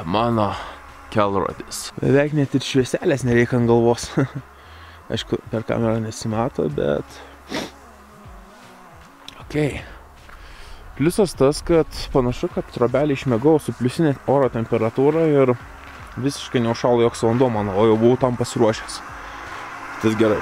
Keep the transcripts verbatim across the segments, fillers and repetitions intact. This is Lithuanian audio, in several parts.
mano kelrodis. Beveik net ir švieselės nereikia ant galvos. Aišku, per kamerą nesimato, bet... Ok. Pliusas tas, kad panašu, kad trobelį išmėgau su pliusinė oro temperatūra ir visiškai neužšalo joks vanduo mano, o jau buvau tam pasiruošęs. Tas gerai.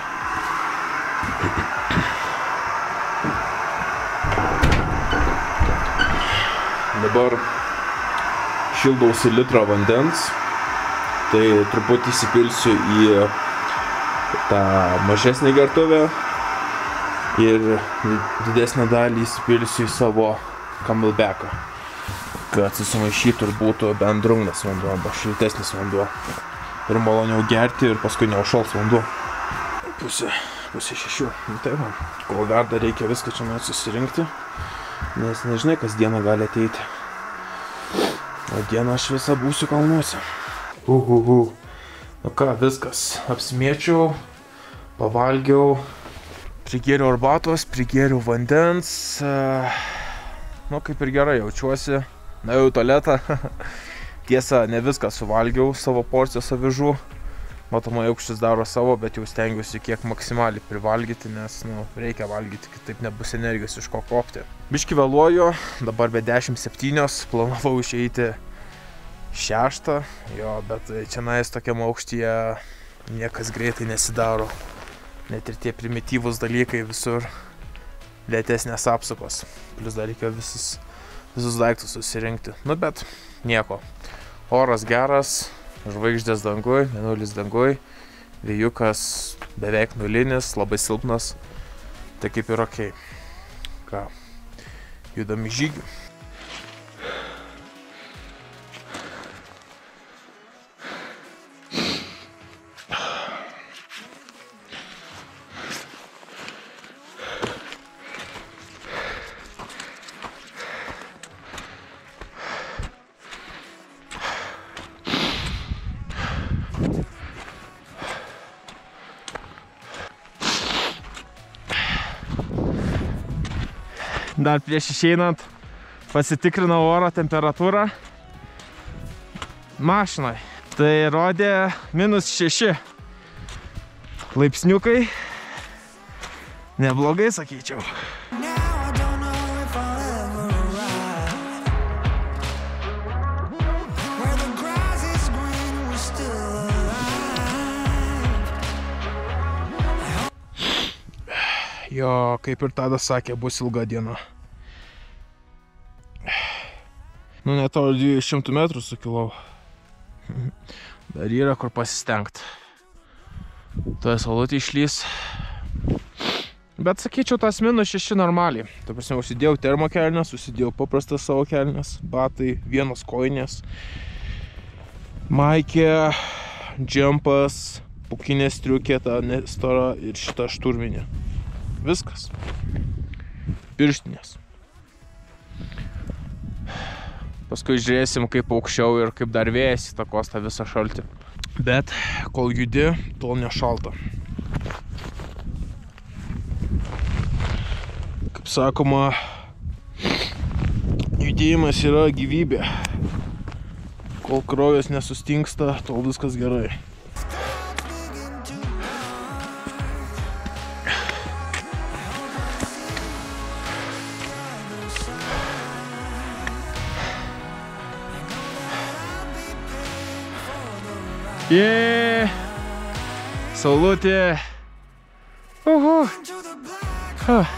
Dabar šildausi litrą vandens, tai truputį įsipilsiu į tą mažesnį gertuvę ir didesnę dalį įsipilsiu į savo camelbacką, kad susimaišytų ir būtų bent drungnas vanduo arba šiltesnis vanduo ir maloniau gerti ir paskui neužšals vanduo. Pusė, pusė šešių. Tai va, kol verda reikia viską čia net susirinkti, nes nežinai, kas dieną gali ateiti. O dieną aš visą būsiu kalnuose. Uhuhu. Nu ką, viskas. Apsimėčiau, pavalgiau, prigėriau arbatos, prigėriau vandens. Nu, kaip ir gerai jaučiuosi. Nuėjau į tualetą. Tiesa, ne viską suvalgiau, savo porcijos avižų. Matomai aukštis daro savo, bet jau stengiuosi kiek maksimaliai privalgyti, nes nu, reikia valgyti, kitaip nebus energijos iš ko kopti. Biškį vėluoju, dabar be dešimt septynios, planavau išeiti šeštą, jo, bet čia nais tokiam aukštyje niekas greitai nesidaro. Net ir tie primityvūs dalykai visur lėtesnės apsukos. Plius dar reikia visus, visus daiktus susirinkti. Nu, bet nieko. Oras geras. Žvaigždės dangui, mėnulis dangui, vėjukas beveik nulinis, labai silpnas, tai kaip ir okei. Ką, judam į žygį. Dar prieš išeinant pasitikrinau oro temperatūrą mašinai. Tai rodė minus šeši laipsniukai. Neblogai, sakyčiau. Jo, kaip ir Tadas sakė, bus ilga diena. Nu, netoli dviejų šimtų metrų sukilau. Dar yra kur pasistengt. Toje saulutė išlys. Bet sakyčiau, tas minus šeši normaliai. Ta prasme, užsidėjau termokelnes, užsidėjau paprastas savo kelnes, batai, vienos kojinės, maikė, džempas, pukinė striukė, ta stora ir šita šturminė. Viskas. Pirštinės. Paskui žiūrėsim, kaip aukščiau ir kaip dar vėjas įtakos tą visą šaltį. Bet kol judi, tol nešalta. Kaip sakoma, judėjimas yra gyvybė. Kol kraujas nesustingsta, tol viskas gerai. Jee, saulutė. Uhu. Huh.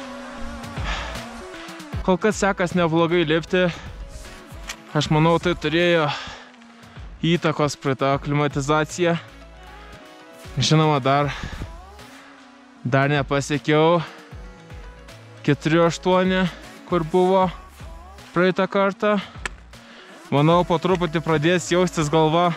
Kol kas sekas neblogai lipti. Aš manau, tai turėjo įtakos prie tą aklimatizaciją. Žinoma, dar, dar nepasiekiau keturi aštuoni, kur buvo praeitą kartą. Manau, po truputį pradės jaustis galva.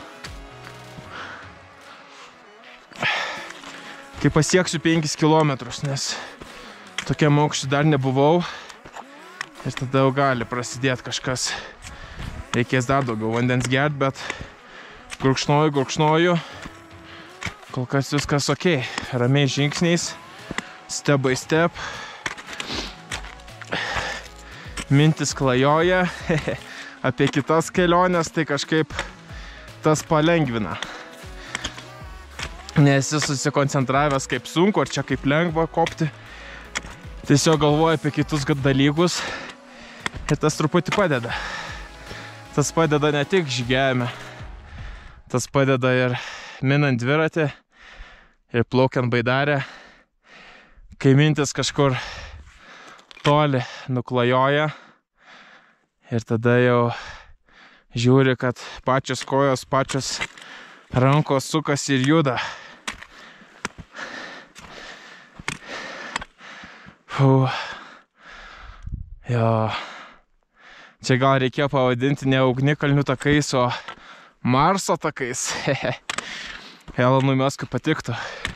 Kai pasieksiu penkis kilometrus, nes tokiam aukštį dar nebuvau. Ir tada jau gali prasidėti kažkas. Reikės dar daugiau vandens gert, bet gurkšnoju, gurkšnoju. Kol kas viskas ok. Ramiai žingsniais, step by step. Mintis klajoja. apie kitas keliones, tai kažkaip tas palengvina. Nes jis susikoncentravęs kaip sunku, ar čia kaip lengva kopti. Tiesiog galvoja apie kitus dalykus ir tas truputį padeda. Tas padeda ne tik žygiavime, tas padeda ir minant dviratį ir plaukiant baidarę, kai mintis kažkur toli nuklajoja ir tada jau žiūri, kad pačios kojos, pačios rankos sukasi ir juda. Fuh. Jo. Čia gal reikėjo pavadinti ne ugnikalnių takais, o Marso takais. Elonui Muskui patiktų.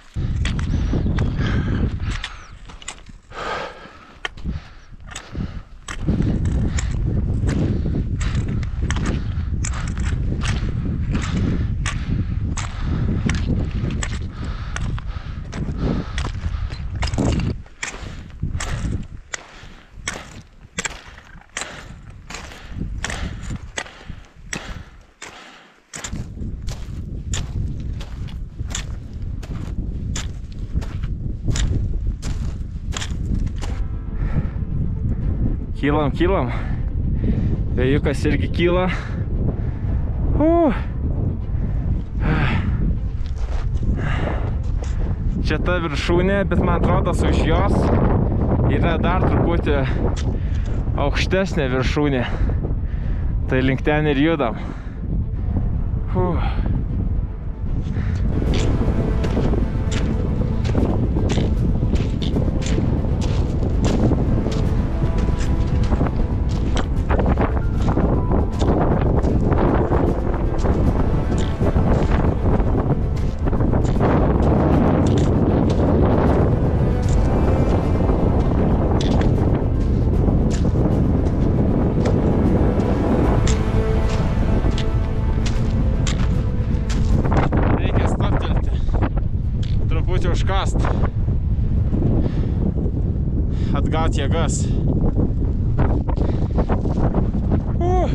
Kylam, kylam. Vėjukas irgi kyla. Uh. Čia ta viršūnė, bet man atrodo, už jos yra dar truputį aukštesnė viršūnė. Tai link ten ir judam. Uh. Užkast, atgaut jėgas. Uh.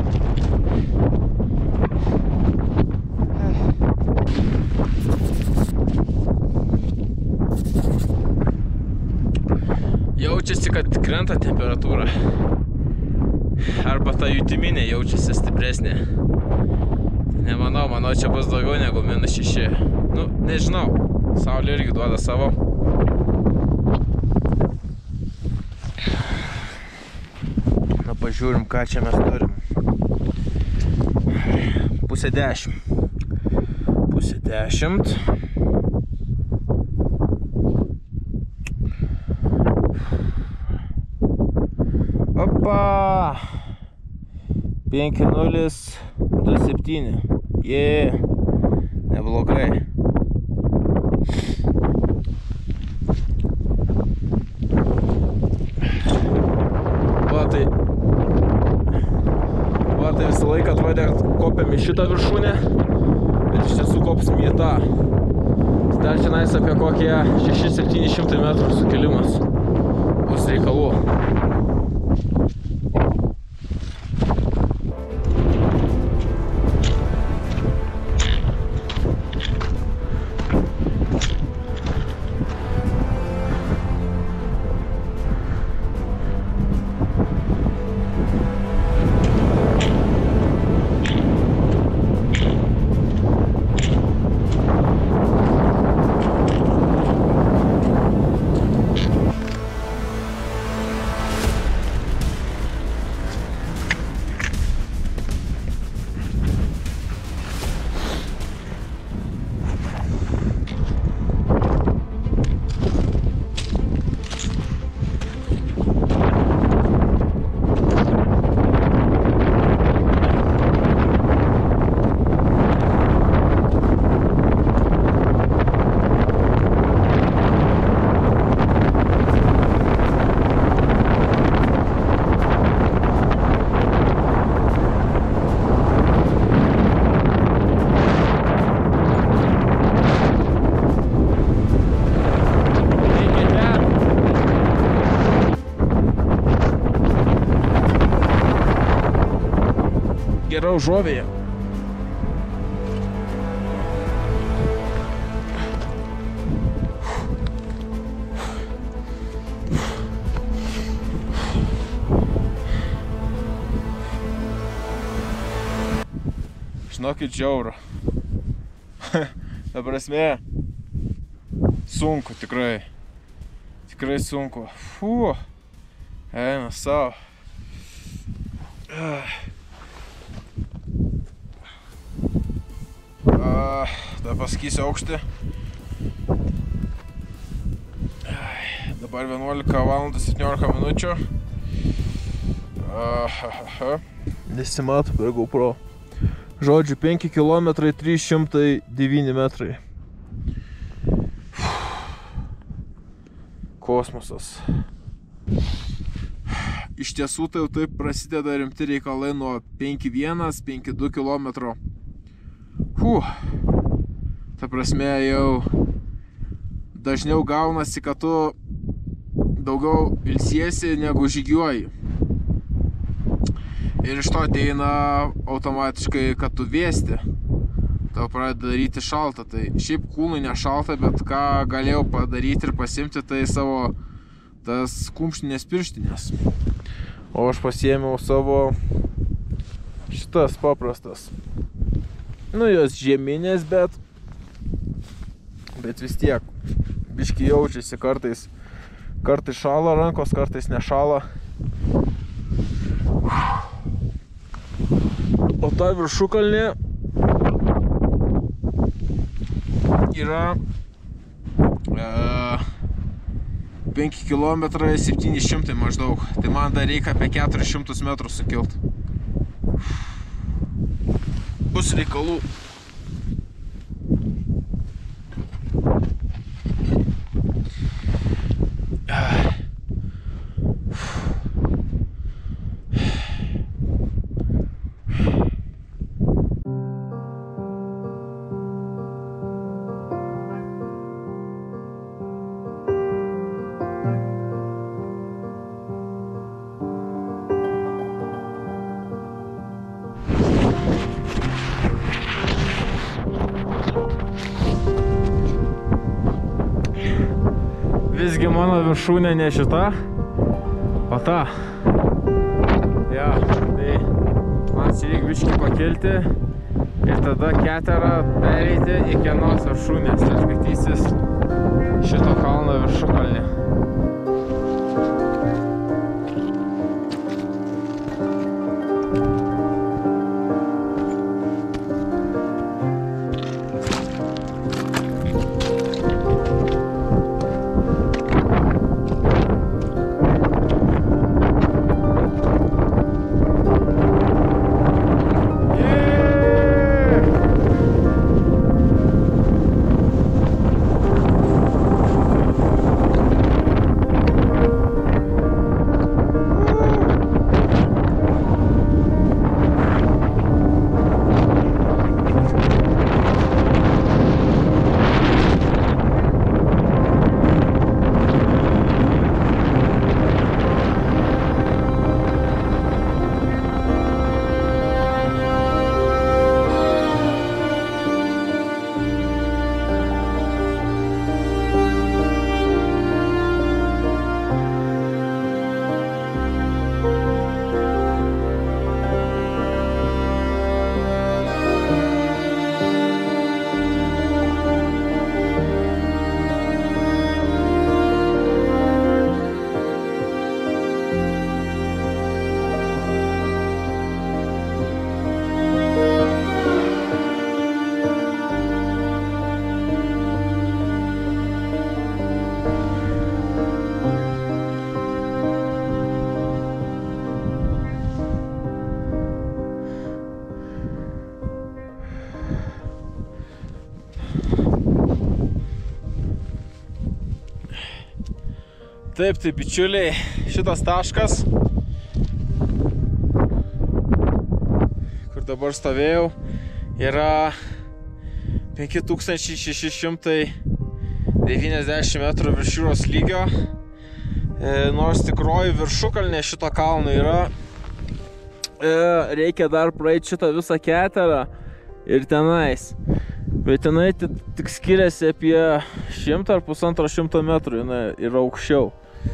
Jaučiasi, kad krenta temperatūra. Arba ta jutiminė jaučiasi stipresnė. Nemanau, manau, čia bus daugiau negu minus šeši. Nu, nežinau. Saulė irgi duoda savo. Na, pažiūrim, ką čia mes turim. Pusė dešimt. Pusė dešimt. Opa! penki nulis du septyni. Jee, neblogai. Va tai, va tai visą laiką atrodė, kad kopiam į šitą viršūnę, bet iš tiesų kopsim į tą. Dar čia nais apie kokie šeši septyni šimtai metrų sukelimas bus reikalų. yra užuovėje. Žinokit, žiauru. Ta prasme, sunku tikrai. Tikrai sunku. Fū. Eina savo. Dar pasakysiu aukštį. Dabar vienuolika valandų septyniolika minučių. Nesimato per GoPro. Žodžiu, penki kilometrai trys šimtai devyni metrai. Kosmosas. Iš tiesų tai jau taip prasideda rimti reikalai nuo penki vienas penki du kilometro. Huh. Ta prasme jau dažniau gaunasi, kad tu daugiau ilsiesi negu žygiuoji. Ir iš to ateina automatiškai, kad tu vėsti. Tau pradeda daryti šaltą. Tai šiaip kūnui ne šaltą, bet ką galėjau padaryti ir pasimti, tai savo tas kumštinės pirštinės. O aš pasiėmiau savo šitas paprastas. Nu, jos žieminės, bet bet vis tiek biški jaučiasi kartais. Kartais šala rankos, kartais nešala. O ta viršukalnė yra e, penki kilometrai septyni šimtai maždaug. Tai man dar reikia apie keturis šimtus metrų sukilt. Bus reikalų. Visgi mano viršūnė ne šita, o ta. Ja, tai man čia reikia biškį pakilti ir tada keterą pereiti iki anos viršūnės. Tai skaitysis šito kalno viršukalnė. Taip, tai bičiuliai, šitas taškas, kur dabar stovėjau, yra penki tūkstančiai šeši šimtai devyniasdešimt metrų virš jūros lygio. E, nors tikroji viršukalnė šito kalno yra reikia dar praeiti šitą visą keterą ir tenais. Bet tenai tik skiriasi apie šimtą ar pusantro šimto metrų, jinai yra aukščiau.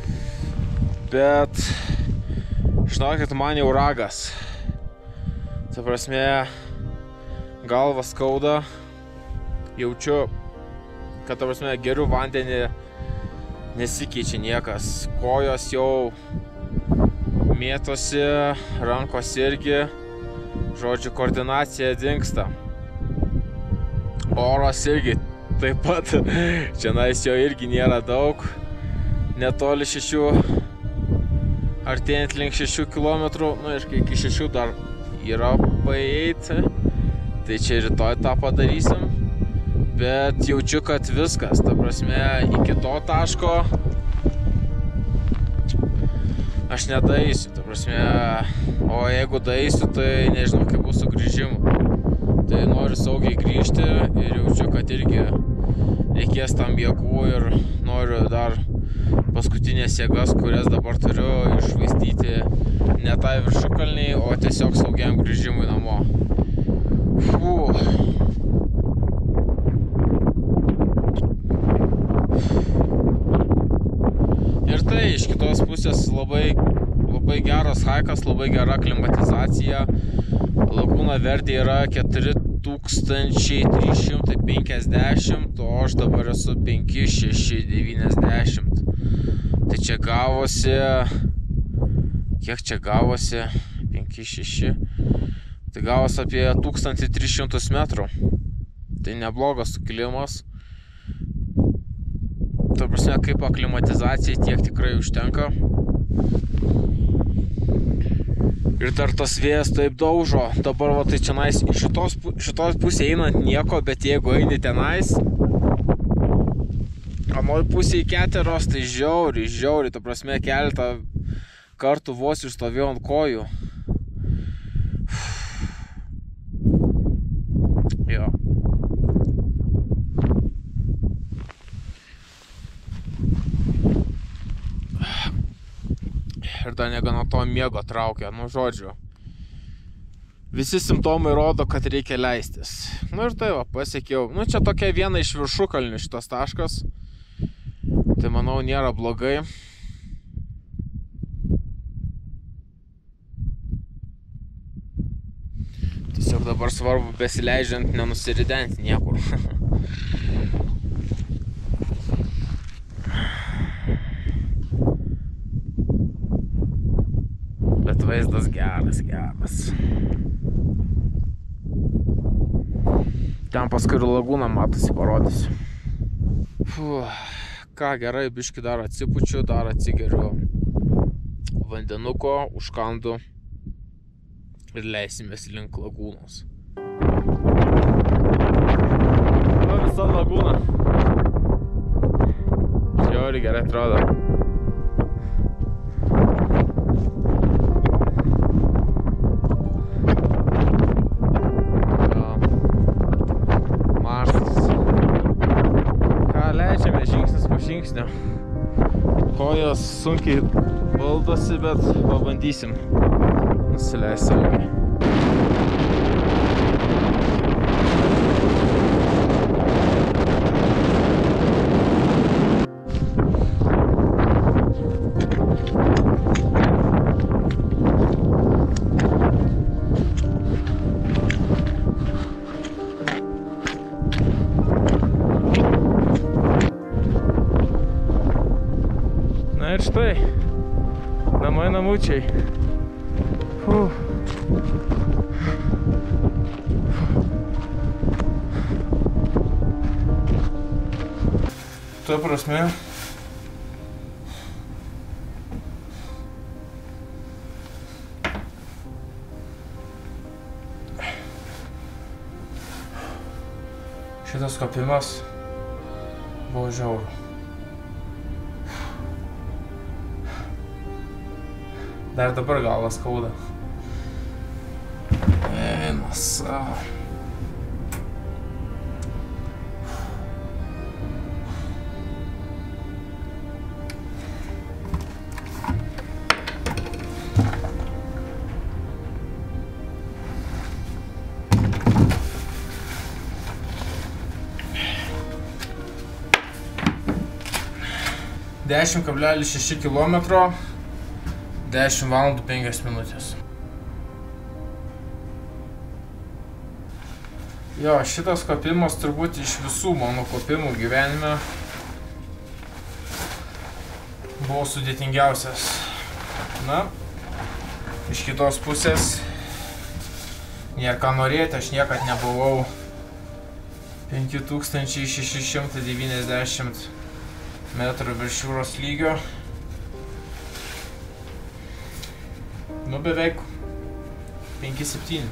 Bet, žinokit, man jau ragas. Ta prasme, galva skauda, jaučiu, kad, ta prasme, geriu vandenį, nesikeičia niekas. Kojos jau mėtosi, rankos irgi, žodžiu, koordinacija dingsta. Oras irgi taip pat, čianais jo irgi nėra daug, netoli šešių, artėjant link šešių kilometrų, nu ir iki šešių dar yra paeiti, tai čia rytoj tą padarysim, bet jaučiu, kad viskas, ta prasme, iki to taško aš nedaeisiu, ta prasme, o jeigu daeisiu, tai nežinau, kaip bus su grįžimu. Tai noriu saugiai grįžti ir jaučiu, kad irgi reikės tam jėgų ir noriu dar paskutinės jėgas, kurias dabar turiu, iššvaistyti ne tai viršukalniai, o tiesiog saugiam grįžimui namo. Fuu. Ir tai iš kitos pusės labai, labai geras haikas, labai gera klimatizacija. Lagūna Verde yra keturi tūkstančiai trys šimtai penkiasdešimt, o aš dabar esu penki šeši devyniasdešimt. Tai čia gavosi, kiek čia gavosi, penki šeši, tai gavosi apie tūkstantį tris šimtus metrų. Tai neblogas sukilimas. Ta prasme, kaip aklimatizacijai tiek tikrai užtenka. Ir dar tas vėjas taip daužo. Dabar va tai čianais šitos, šitos pusė einant nieko, bet jeigu eini tenais, anoj pusėje keteros, tai žiauriai, žiauriai, ta prasme, keletą kartų vos išstovėjau ant kojų. Jo. Ir dar negana to miego traukia, nu žodžiu. Visi simptomai rodo, kad reikia leistis. Nu ir tai va, pasiekiau. Nu čia tokia viena iš viršukalnių šitas taškas. Tai manau nėra blogai. Tiesiog dabar svarbu besileidžiant nenusiridenti niekur. Bet vaizdas geras, geras. Ten paskui ir lagūną matosi, parodysiu. Fuh, ką gerai, biškį dar atsipučiu, dar atsigeriu vandenuko, užkandu ir leisimės link lagūnos. Nu, visa lagūna. Žiauriai gerai atrodo. Žingsnio. Kojos sunkiai valdosi, bet pabandysim nusileisti saugiai. Na ir štai, namai namučiai. Fuh. Ta prasme, šitas kopimas buvo žiauru. Dar dabar galvas skauda. Eina savo. dešimt kablelis šeši kilometro, dešimt valandų penkios minutės. Jo, šitas kopimas turbūt iš visų mano kopimų gyvenime buvo sudėtingiausias. Na, iš kitos pusės, nėra ką norėti, aš niekad nebuvau penki tūkstančiai šeši šimtai devyniasdešimt metrų virš jūros lygio. Nu, beveik penki septyni.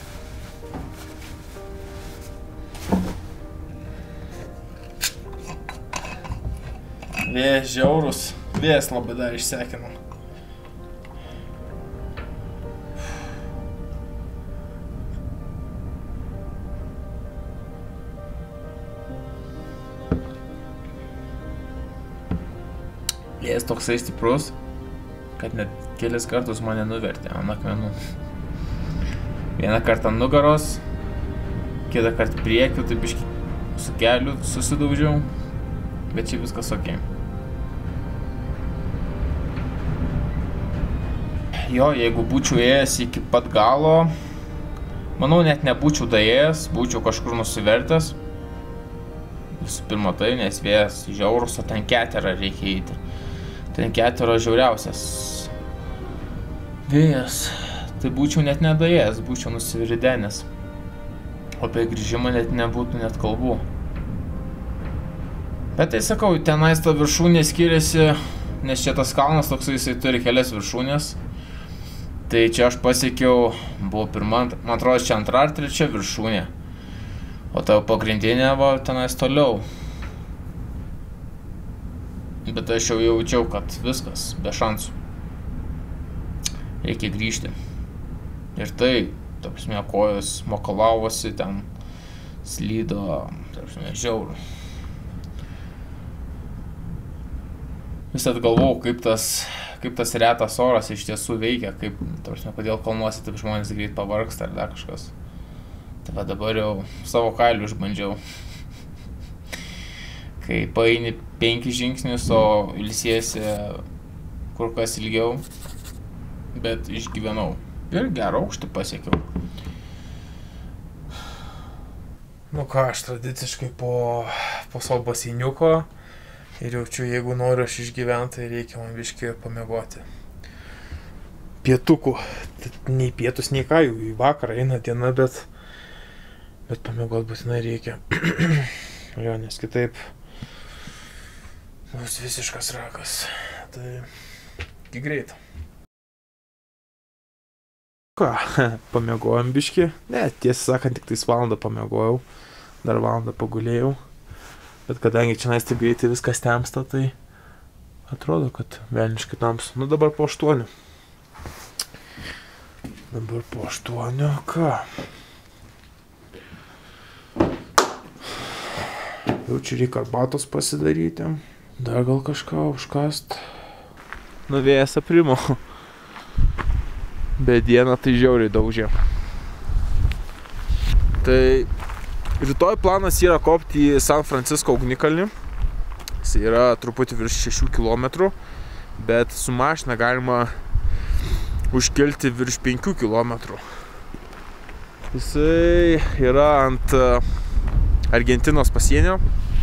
Vėjas žiaurus, vėjas labai dar išsekino. Vėjas toksai stiprus, kad net kelis kartus mane nuvertė ant akmenų. Vieną kartą ant nugaros, kitą kartą priekiu, taip biškį su keliu susidaužiau, bet čia viskas ok. Jo, jeigu būčiau ėjęs iki pat galo, manau, net nebūčiau daėjęs, būčiau kažkur nusivertęs. Visų pirma tai, nes vėjas žiaurus, o ten keterą reikia eiti. Ten ketero žiauriausias vėjas. Tai būčiau net nedaėjęs, būčiau nusiviridenęs. O apie grįžimą net nebūtų net kalbų. Bet tai sakau, tenais ta viršūnė skiriasi, nes čia tas kalnas toksai, jisai turi kelias viršūnės. Tai čia aš pasiekiau, buvo pirma, man atrodo, čia antra ar trečia viršūnė. O tavo pagrindinė buvo tenais toliau. Bet aš jau jaučiau, kad viskas, be šansų. Reikia grįžti. Ir tai, ta prasme, kojos mokalavosi, ten slydo, ta prasme, žiauru. Visad galvojau, kaip tas... kaip tas retas oras iš tiesų veikia, kaip, ta prasme, kodėl kalnuose taip žmonės greit pavargsta ar dar kažkas. Tai va dabar jau savo kailių išbandžiau. Kai paeini penkis žingsnius, o ilsiesi kur kas ilgiau, bet išgyvenau. Ir gerą aukštį pasiekiau. Nu ką, aš tradiciškai po, po savo baseiniuko ir jaučiu, jeigu noriu aš išgyventi, tai reikia man biškį pamiegoti. Pietukų. Nei pietus, nei ką, jau į vakarą eina diena, bet, bet pamiegoti būtinai reikia. Jo, nes kitaip bus visiškas rakas. Tai iki greit. Ką, pamiegojom biškį? Ne, tiesą sakant, tik tais valandą pamiegojau. Dar valandą pagulėjau. Bet kadangi čia nais taip greitai viskas temsta, tai atrodo, kad velniškai tamsu. Nu dabar po aštuonių. Dabar po aštuonių, ką? Jau čia reikia arbatos pasidaryti. Dar gal kažką užkast. Nu vėjas aprimo. Bet dieną tai žiauriai daužė. Tai... rytoj planas yra kopti į San Francisco ugnikalnį. Jis yra truputį virš šešių kilometrų, bet su mašina galima užkilti virš penkių kilometrų. Jisai yra ant Argentinos pasienio.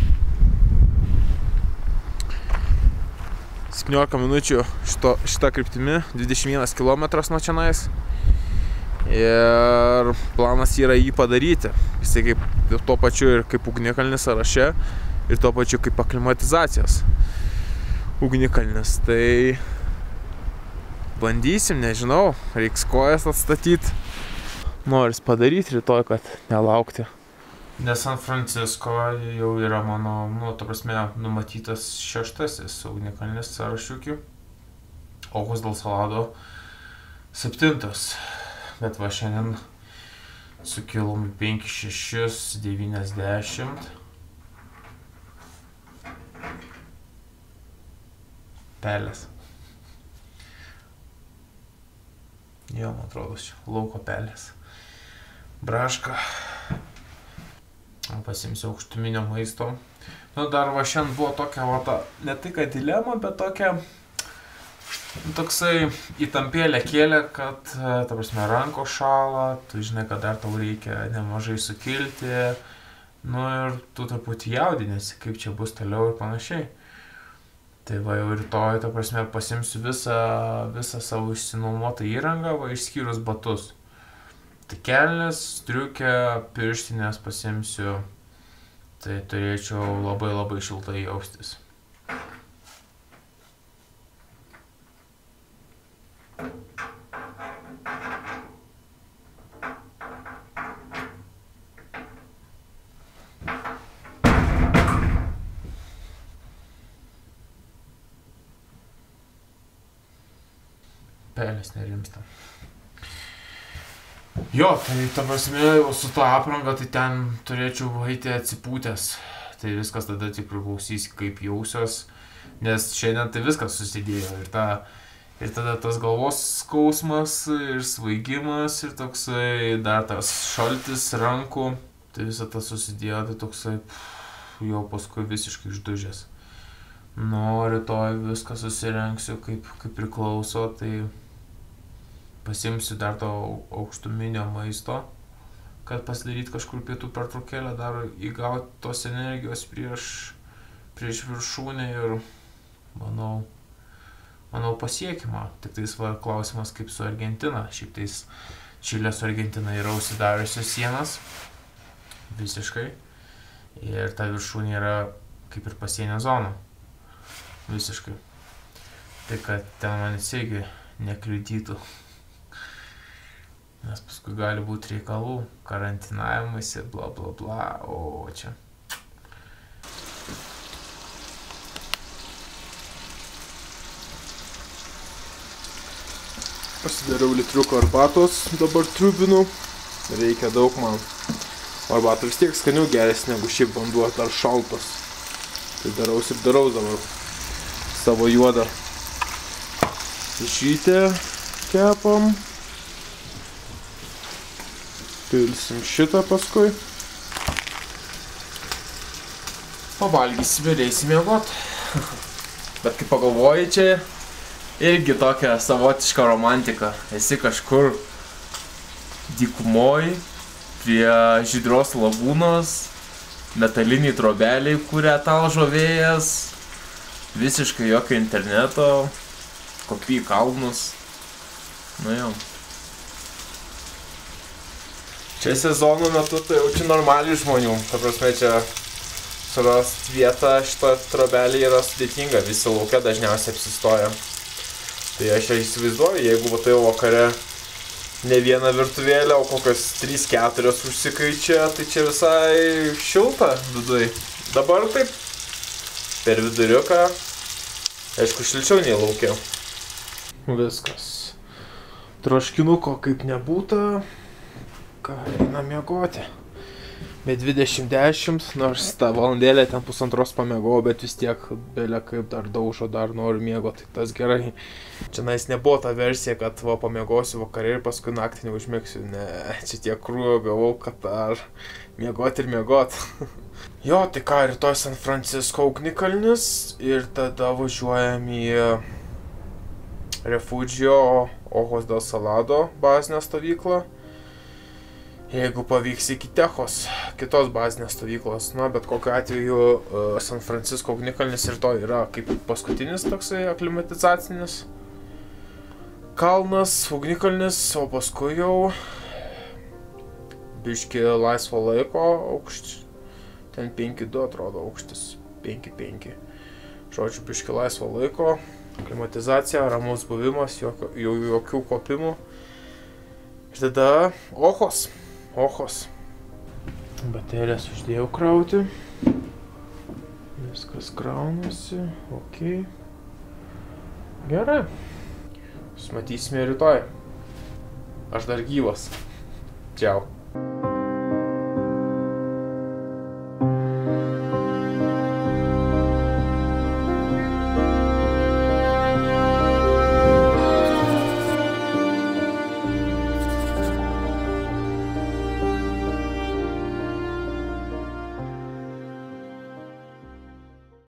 septyniolika minučių šito, šita kryptimi, dvidešimt vienas kilometras nuo čionais. Ir planas yra jį padaryti. Jisai kaip tuo pačiu ir kaip ugnikalnis sąraše ir tuo pačiu kaip aklimatizacijos ugnikalnis. Tai bandysim, nežinau, reiks kojas atstatyti. Noris padaryti rytoj, kad nelaukti. Nes San Francisco jau yra mano, nu, ta prasme, numatytas šeštasis ugnikalnis sąrašiukių. Ojos del Salado septintas. Bet va šiandien sukilom penki šeši devyniasdešimt. Pelės. Jo, man atrodo, čia lauko pelės. Braška. Pasimsiu aukštuminio maisto. Nu, dar va šiandien buvo tokia, va, ta, ne tai kad dilema, bet tokia, toksai įtampėlė kėlė, kad, ta prasme, ranko šala, tu žinai, kad dar tau reikia nemažai sukilti, nu ir tu truputį jaudinėsi, kaip čia bus toliau ir panašiai. Tai va jau rytoj, ta prasme, pasimsiu visą, visą savo išsinuomotą įrangą, va išskyrus batus. Tai kelnes, striukę, pirštinės pasimsiu, tai turėčiau labai labai šiltai jaustis. Pelės nerimsta. Jo, tai ta prasme, su to apranga, tai ten turėčiau eiti atsipūtęs. Tai viskas tada tik priklausys, kaip jausios, nes šiandien tai viskas susidėjo. Ir, ta, ir tada tas galvos skausmas, ir svaigimas, ir toksai dar tas šaltis rankų. Tai visą tą susidėjo, tai toksai pff, jau paskui visiškai išdužęs. Nu, rytoj viską susirengsiu kaip, kaip priklauso, tai pasimsiu dar to aukštuminio maisto, kad pasidaryti kažkur pietų pertraukėlę, dar įgauti tos energijos prieš, prieš viršūnę ir manau, manau pasiekima. Tik tais va, klausimas kaip su Argentina. Šiaip tais Čilė su Argentina yra užsidariusios sienas visiškai ir ta viršūnė yra kaip ir pasienio zona visiškai. Tai kad ten manis irgi nekliudytų. Nes paskui gali būti reikalų, karantinavimuose, bla bla bla, o čia. Pasidariau litriuko arbatos, dabar triubinu, reikia daug man. Arbata vis tiek skaniau geresnė negu šiaip vanduo, dar šaltas. Tai daraus ir darau dabar savo juodą. Žytę kepam. Pilsim šitą paskui. Pavalgysim ir eisim miegot. Bet kai pagalvoji, čia irgi tokia savotiška romantika. Esi kažkur dykumoj, prie žydros lagūnos, metaliniai trobeliai, kurią talžo vėjas, visiškai jokio interneto, kopį į kalnus. Nu jau. Čia sezono metu tai jaučiu normalių žmonių. Ta prasme, čia surast vietą šitą trobelį yra sudėtinga. Visi laukia dažniausiai apsistoja. Tai aš įsivaizduoju, jeigu va tai vakare ne vieną virtuvėlę, o kokios trys keturios užsikaičia, tai čia visai šilta viduj. Dabar taip per viduriuką, aišku, šilčiau nei laukia. Viskas. Troškinuko kaip nebūta. Ką, eina miegoti. Be dvidešimt dešimt, nors tą valandėlę ten pusantros pamiegau, bet vis tiek belia kaip dar daužo, dar noriu miego, tai tas gerai. Čia nais nebuvo ta versija, kad va pamiegosiu vakarė ir paskui naktį neužmigsiu. Ne, čia tiek krūvio gavau, kad dar miegot ir miegot. Jo, tai ką, rytoj San Francisco ugnikalnis ir tada važiuojam į Refugio Ojos del Salado bazinę stovyklą. Jeigu pavyks iki Techos, kitos bazinės stovyklos, na, bet kokiu atveju uh, San Francisco ugnikalnis ir to yra kaip paskutinis toksai aklimatizacinis kalnas, ugnikalnis, o paskui jau biški laisvo laiko aukštis, ten penki du atrodo aukštis, penki penki. Žodžiu, biški laisvo laiko, aklimatizacija, ramus buvimas, jokio, jokių kopimų. Ir tada Ojos. Ojos. Baterijas uždėjau krauti. Viskas kraunasi. Ok. Gerai. Matysime rytoj. Aš dar gyvas. Čiau.